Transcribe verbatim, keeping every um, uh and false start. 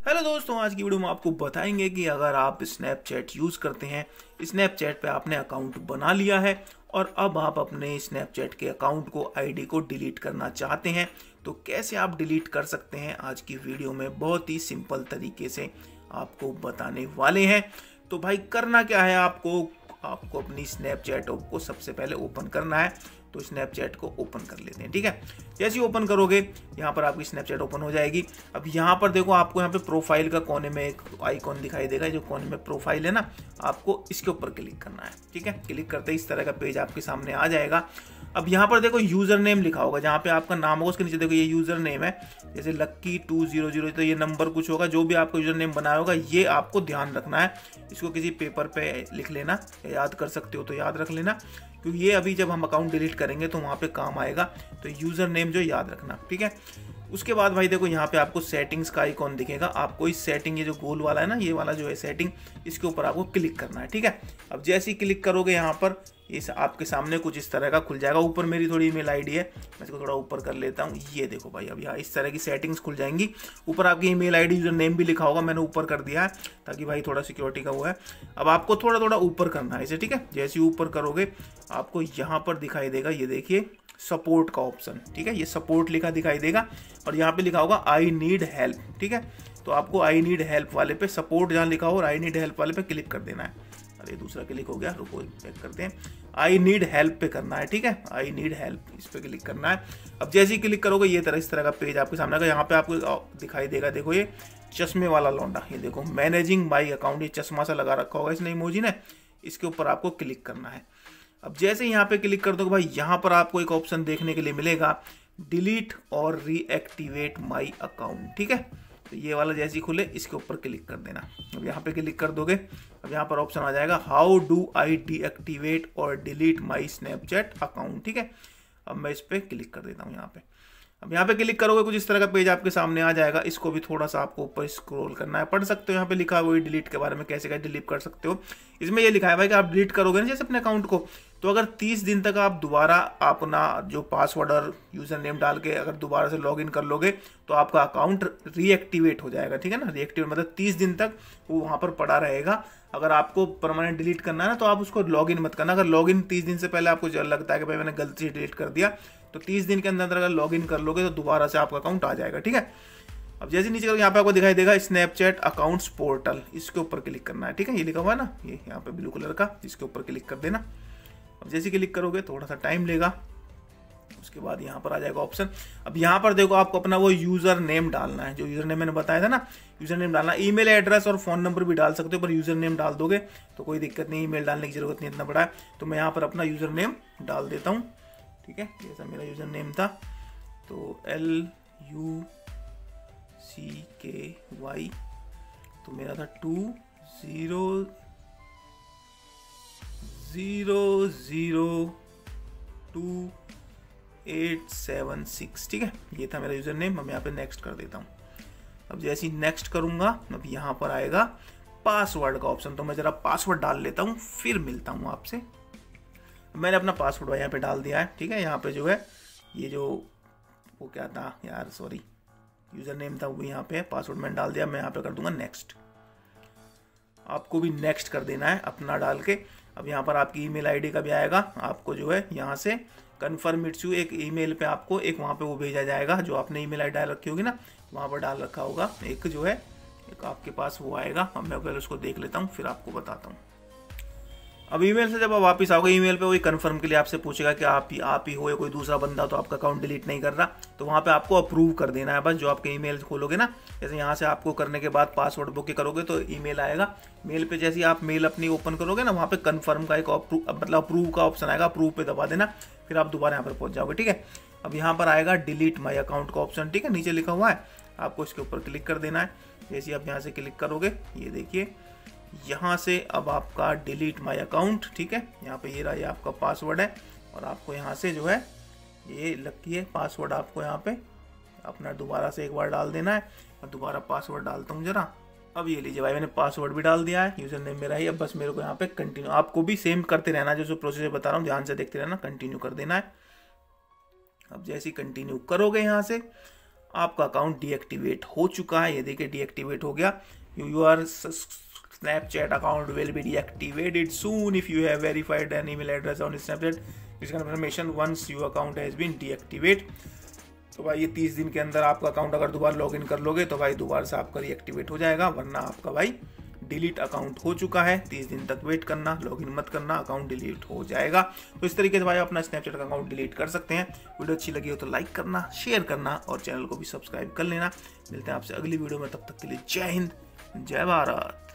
Hello दोस्तों, आज की वीडियो में आपको बताएंगे कि अगर आप स्नैपचैट यूज़ करते हैं, स्नैपचैट पे आपने अकाउंट बना लिया है और अब आप अपने स्नैपचैट के अकाउंट को आईडी को डिलीट करना चाहते हैं तो कैसे आप डिलीट कर सकते हैं। आज की वीडियो में बहुत ही सिंपल तरीके से आपको बताने वाले हैं। तो भाई करना क्या है, आपको आपको अपनी स्नैपचैट ऐप को सबसे पहले ओपन करना है। तो स्नैपचैट को ओपन कर लेते हैं, ठीक है। जैसे ही ओपन करोगे यहाँ पर आपकी स्नैपचैट ओपन हो जाएगी। अब यहाँ पर देखो, आपको यहाँ पे प्रोफाइल का कोने में एक आइकॉन दिखाई देगा, जो कोने में प्रोफाइल है ना, आपको इसके ऊपर क्लिक करना है, ठीक है। क्लिक करते ही इस तरह का पेज आपके सामने आ जाएगा। अब यहाँ पर देखो यूजर नेम लिखा होगा, जहाँ पे आपका नाम होगा उसके नीचे देखो ये यूजर नेम है, जैसे लक्की टू जीरो जीरो, तो ये नंबर कुछ होगा, जो भी आपको यूजर नेम बनाया होगा ये आपको ध्यान रखना है। इसको किसी पेपर पे लिख लेना, याद कर सकते हो तो याद रख लेना, क्योंकि ये अभी जब हम अकाउंट डिलीट करेंगे तो वहाँ पे काम आएगा। तो यूजर नेम जो याद रखना, ठीक है। उसके बाद भाई देखो यहाँ पे आपको सेटिंग्स का आइकॉन दिखेगा, आपको इस सेटिंग, ये जो गोल वाला है ना, ये वाला जो है सेटिंग, इसके ऊपर आपको क्लिक करना है, ठीक है। अब जैसे ही क्लिक करोगे यहाँ पर इस आपके सामने कुछ इस तरह का खुल जाएगा। ऊपर मेरी थोड़ी ईमेल आईडी है, मैं इसको थोड़ा ऊपर कर लेता हूँ। ये देखो भाई, अब यहाँ इस तरह की सेटिंग्स खुल जाएंगी। ऊपर आपकी ईमेल आईडी यूजर नेम भी लिखा होगा, मैंने ऊपर कर दिया है ताकि भाई थोड़ा सिक्योरिटी का वो है। अब आपको थोड़ा थोड़ा ऊपर करना है इसे, ठीक है। जैसे ही ऊपर करोगे आपको यहाँ पर दिखाई देगा, ये देखिए सपोर्ट का ऑप्शन, ठीक है। ये सपोर्ट लिखा दिखाई देगा और यहाँ पे लिखा होगा आई नीड हेल्प, ठीक है। तो आपको आई नीड हेल्प वाले पे, सपोर्ट जहाँ लिखा हो और आई नीड हेल्प वाले पे क्लिक कर देना है। अरे दूसरा क्लिक हो गया, रुको चेक करते हैं। आई नीड हेल्प पे करना है, ठीक है। आई नीड हेल्प, इस पे क्लिक करना है। अब जैसे ही क्लिक करोगे ये तरह इस तरह का पेज आपके सामने आएगा। यहाँ पे आपको दिखाई देगा, देखो ये चश्मे वाला लौंडा, ये देखो मैनेजिंग माई अकाउंट, ये चश्मा सा लगा रखा होगा इसने इमोजी ने, इसके ऊपर आपको क्लिक करना है। अब जैसे यहाँ पे क्लिक कर दोगे भाई, यहाँ पर आपको एक ऑप्शन देखने के लिए मिलेगा, डिलीट और रीएक्टिवेट माई अकाउंट, ठीक है। तो ये वाला जैसे ही खुले इसके ऊपर क्लिक कर देना। अब यहाँ पे क्लिक कर दोगे, अब यहाँ पर ऑप्शन आ जाएगा हाउ डू आई डीएक्टिवेट और डिलीट माई स्नैपचैट अकाउंट, ठीक है। अब मैं इस पर क्लिक कर देता हूँ यहाँ पे। अब यहाँ पे क्लिक करोगे कुछ इस तरह का पेज आपके सामने आ जाएगा। इसको भी थोड़ा सा आपको ऊपर स्क्रॉल करना है, पढ़ सकते हो, यहाँ पे लिखा हुआ है डिलीट के बारे में, कैसे कैसे डिलीट कर सकते हो। इसमें ये लिखा है भाई कि आप डिलीट करोगे ना जैसे अपने अकाउंट को, तो अगर तीस दिन तक आप दोबारा अपना जो पासवर्ड और यूजर नेम डाल के अगर दोबारा से लॉगिन कर लोगे तो आपका अकाउंट रीएक्टिवेट हो जाएगा, ठीक है ना। रीएक्टिवेट मतलब तीस दिन तक वो वहाँ पर पड़ा रहेगा। अगर आपको परमानेंट डिलीट करना है ना तो आप उसको लॉगिन मत करना। अगर लॉगिन तीस दिन से पहले आपको लगता है कि भाई मैंने गलती से डिलीट कर दिया, तो तीस दिन के अंदर अगर लॉगिन कर लोगे तो दोबारा से आपका अकाउंट आ जाएगा, ठीक है। अब जैसे नीचे यहाँ पे आपको दिखाई देगा स्नैपचैट अकाउंट्स पोर्टल, इसके ऊपर क्लिक करना है, ठीक है। ये लिखा हुआ है ना, ये यहाँ पे ब्लू कलर का, इसके ऊपर क्लिक कर देना। अब जैसे क्लिक करोगे थोड़ा सा टाइम लेगा, उसके बाद यहाँ पर आ जाएगा ऑप्शन। अब यहाँ पर देखो आपको अपना वो यूजर नेम डालना है, जो यूजर नेम मैंने बताया था ना, यूजर नेम डालना। ईमेल एड्रेस और फोन नंबर भी डाल सकते हो, पर यूजर नेम डाल दोगे तो कोई दिक्कत नहीं, ईमेल डालने की जरूरत नहीं, इतना बड़ा है। तो मैं यहाँ पर अपना यूजर नेम डाल देता हूँ, ठीक है। जैसा मेरा यूजर नेम था, तो एल यू सी के वाई, तो मेरा था two zero zero zero two eight seven six, ठीक है। ये था मेरा यूजर नेम। मैं यहाँ पे नेक्स्ट कर देता हूँ। अब जैसे ही नेक्स्ट करूँगा, अब यहाँ पर आएगा पासवर्ड का ऑप्शन, तो मैं जरा पासवर्ड डाल लेता हूँ, फिर मिलता हूँ आपसे। मैंने अपना पासवर्ड यहाँ पे डाल दिया है, ठीक है। यहाँ पे जो है ये जो वो क्या था यार, सॉरी, यूजर नेम था वो यहाँ पे है, पासवर्ड मैंने डाल दिया। मैं यहाँ पे कर दूंगा नेक्स्ट। आपको भी नेक्स्ट कर देना है अपना डाल के। अब यहाँ पर आपकी ईमेल आईडी का भी आएगा, आपको जो है यहाँ से कन्फर्म इट्स यू, एक ईमेल पे आपको एक वहाँ पे वो भेजा जाएगा, जो आपने ईमेल आईडी डाल रखी होगी ना, वहाँ पर डाल रखा होगा एक जो है, एक आपके पास वो आएगा। अब मैं पहले उसको देख लेता हूँ, फिर आपको बताता हूँ। अब ईमेल से जब आप वापस आओगे, ईमेल पे वही कंफर्म के लिए आपसे पूछेगा कि आप ही आप ही हो या कोई दूसरा बंदा, तो आपका अकाउंट डिलीट नहीं कर रहा, तो वहाँ पे आपको अप्रूव कर देना है बस। जो आपके ईमेल खोलोगे ना, जैसे यहाँ से आपको करने के बाद पासवर्ड बुक करोगे तो ईमेल आएगा। मेल पे जैसे आप मेल अपनी ओपन करोगे ना, वहाँ पे कन्फर्म का एक मतलब अप्रूव का ऑप्शन आएगा, अप्रूव पे दबा देना, फिर आप दोबारा यहाँ पर पहुँच जाओगे, ठीक है। अब यहाँ पर आएगा डिलीट माई अकाउंट का ऑप्शन, ठीक है, नीचे लिखा हुआ है, आपको इसके ऊपर क्लिक कर देना है। जैसे आप यहाँ से क्लिक करोगे, ये देखिए यहाँ से अब आपका डिलीट माई अकाउंट, ठीक है। यहाँ पे ये रहा, ये आपका पासवर्ड है, और आपको यहाँ से जो है ये लगती है पासवर्ड, आपको यहाँ पे अपना दोबारा से एक बार डाल देना है। और दोबारा पासवर्ड डालता हूँ जरा। अब ये लीजिए भाई, मैंने पासवर्ड भी डाल दिया है, यूजर नेम मेरा ही। अब बस मेरे को यहाँ पे कंटिन्यू, आपको भी सेम करते रहना, जो जो प्रोसीजर बता रहा हूँ ध्यान से देखते रहना, कंटिन्यू कर देना है। अब जैसे ही कंटिन्यू करोगे यहाँ से, आपका अकाउंट डीएक्टिवेट हो चुका है। ये देखिए डीएक्टिवेट हो गया। Your Snapchat account will be deactivated soon if you have verified an email address on Snapchat this confirmation once your account has been deactivate. तो भाई ये तीस दिन के अंदर आपका अकाउंट अगर दोबारा लॉगिन कर लोगे तो भाई दोबारा से आपका रीएक्टिवेट हो जाएगा, वरना आपका भाई डिलीट अकाउंट हो चुका है। तीस दिन तक वेट करना, लॉगिन मत करना, अकाउंट डिलीट हो जाएगा। तो इस तरीके से भाई अपना स्नैपचैट का अकाउंट डिलीट कर सकते हैं। वीडियो अच्छी लगी हो तो लाइक करना, शेयर करना और चैनल को भी सब्सक्राइब कर लेना। मिलते हैं आपसे अगली वीडियो में, तब तक के लिए जय हिंद, जय भारत।